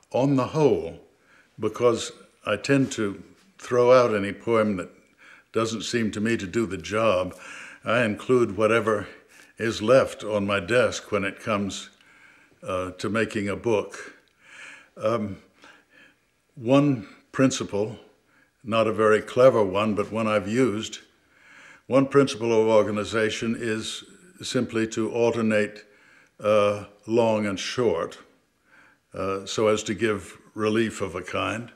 on the whole, because I tend to throw out any poem that doesn't seem to me to do the job, I include whatever is left on my desk when it comes to making a book. One principle, not a very clever one, but one I've used, one principle of organization is simply to alternate long and short, so as to give relief of a kind,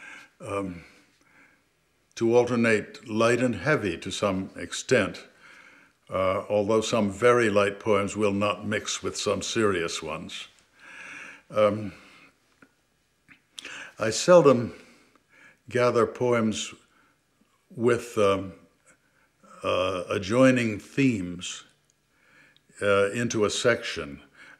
to alternate light and heavy to some extent, although some very light poems will not mix with some serious ones. I seldom gather poems with adjoining themes into a section,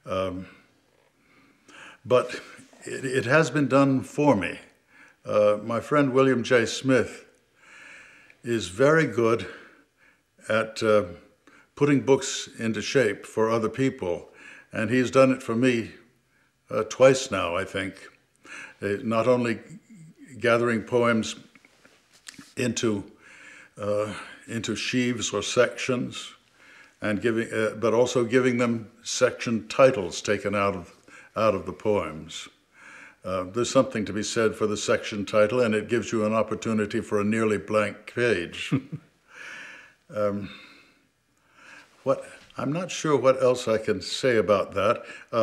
but it has been done for me. My friend William J. Smith is very good at putting books into shape for other people, and he's done it for me twice now, I think. Not only gathering poems into sheaves or sections, and but also giving them section titles taken out of the poems. There's something to be said for the section title, and it gives you an opportunity for a nearly blank page. I'm not sure what else I can say about that.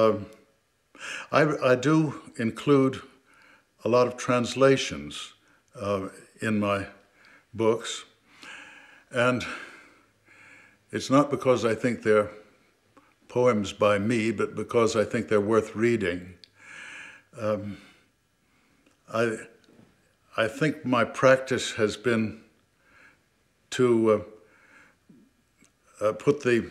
I do include a lot of translations in my books, and it's not because I think they're poems by me, but because I think they're worth reading. I think my practice has been to put the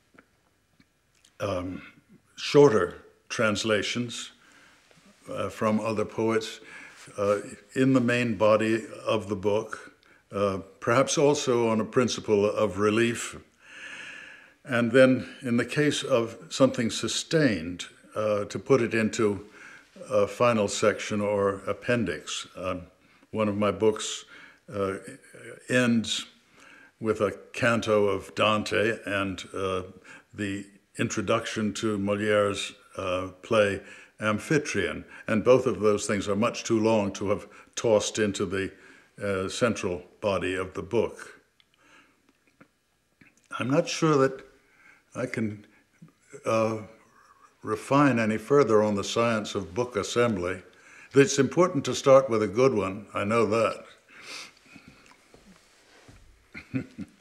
shorter translations from other poets in the main body of the book, perhaps also on a principle of relief. And then in the case of something sustained, to put it into a final section or appendix. One of my books ends with a canto of Dante and the introduction to Molière's play Amphitryon, and both of those things are much too long to have tossed into the central body of the book. I'm not sure that I can refine any further on the science of book assembly. It's important to start with a good one, I know that.